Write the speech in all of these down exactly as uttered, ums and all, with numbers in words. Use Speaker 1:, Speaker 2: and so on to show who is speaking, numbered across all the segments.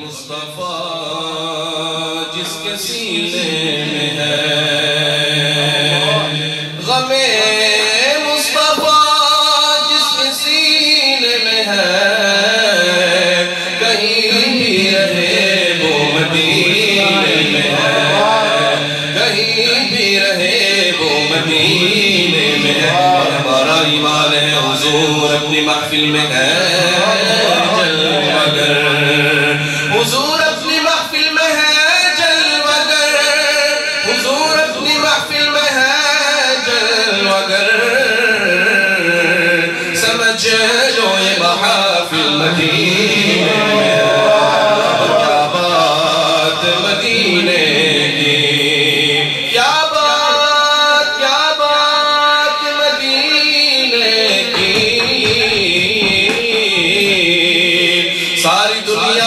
Speaker 1: مصطفیٰ جس کے سینے میں ہے غم مصطفیٰ جس کے سینے میں ہے کہیں بھی رہے وہ مدینے میں ہے کہیں بھی رہے وہ مدینے میں ہے اور ہمارا ایمان ہے حضور اپنی محفل میں ہے حضور اپنی محفل میں ہے جلوگر حضور اپنی محفل میں ہے جلوگر سمجھ لو یہ محافل مدینے میں ہے کیا بات مدینے کی کیا بات کیا بات مدینے کی ساری دنیا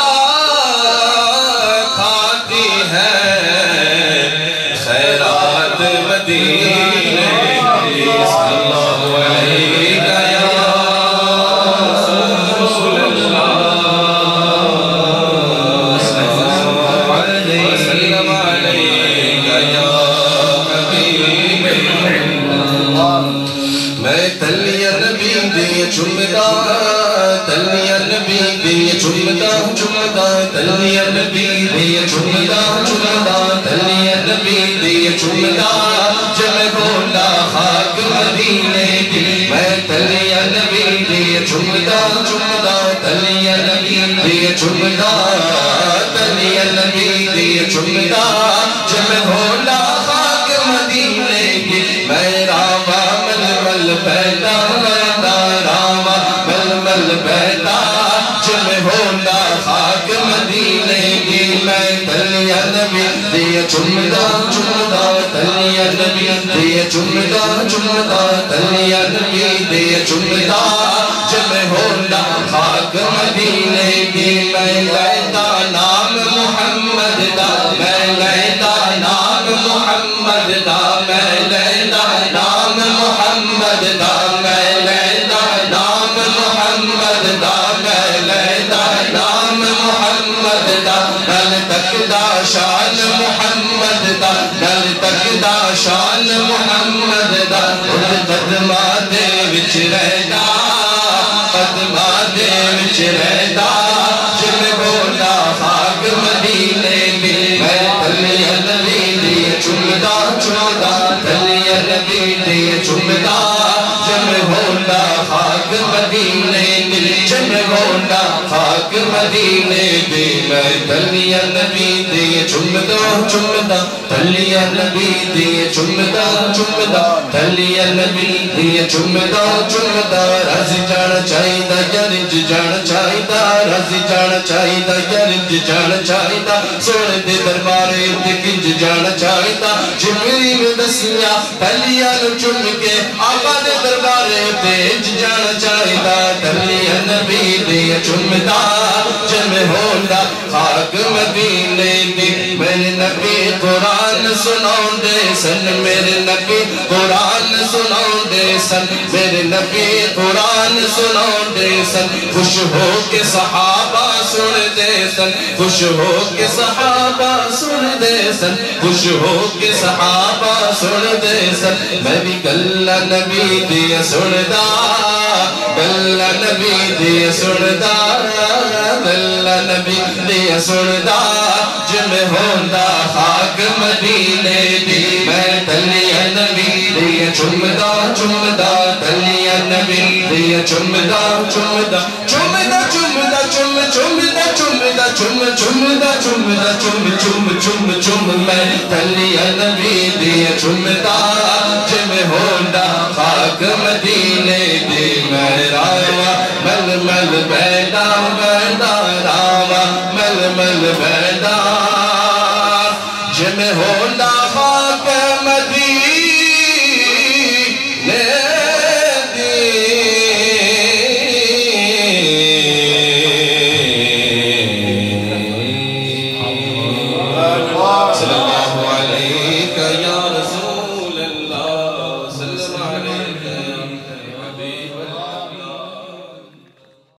Speaker 1: تلیا نبی دے چمدا چمدا تلیا نبی دے چمدا جب بولا خاک مدینے کی میں تلیا نبی دے چمدا چمدا تلیا نبی دے چمدا تلیا نبی دے چمدا جب بولا خاک مدینے کی میں راما مل مل پیدا پیدا راما مل مل پیدا جب بولا خاک مدینے کی میں تلیا نبی دیا چمدا چمدا تلیا نبی دیا چمدا چمدا تلیا نبی دیا چمدا جب ہونا خاک مدینے کی میں لیتا نام محمد دا میں لیتا نام محمد دا میں لیتا نام محمد دا میں لیتا نام محمد دا میں لیتا نام محمد دا نل تک دا شان محمد دا نل تک دا شان محمد دا خود قدمہ دے وچ رہدا قدمہ دے وچ رہدا جب بولا خاک مدینے کی میں تلیا نبی دی چمدا چمدا تلیا نبی دی چمدا جب بولا خاک مدینے کی جب بولا خاک مدینے کی میں تلیا نبی دی چمدا چمدا تلیا نبی دی چمدا چمدا تلیا نبی دی چمدا چمدا رضی جانا چاہیدہ یرنج جانا چاہیدہ رضی جانا چاہیدہ یرنج جانا چاہیدہ سوڑ دے دربارے دکنج جانا چاہیدہ جبریل دسیا تلیا نو چم کے آقا دے دربارے تیج جانا چاہیدہ تلیا نبی دی چمدا جم ہونا خاک مدینے دی میرے نبی قرآن سناؤں دے سن میرے نبی قرآن سناؤں دے سن میرے نبی قرآن سناؤں دے سن خوش ہو کے صحابہ سن دے سن خوش ہو کے صحابہ سن دے سن خوش ہو کے صحابہ سن دے سن میں بھی گلہ نبی دیا سندا گلہ نبی دیا سندا گلہ نبی دیا سندا جم ہوندہ خاک مدینے دی میں تلیا نبی دیا چمدا چمدا تلیا نبی دیا چمدا چمدا چمدا چمدا چم چمدا چمدا چم چمدا چمدا چم چم چم چم میں تلیا نبی دیا چمدا جم ہوندہ خاک مدینے دی میں راوا مل مل بیدا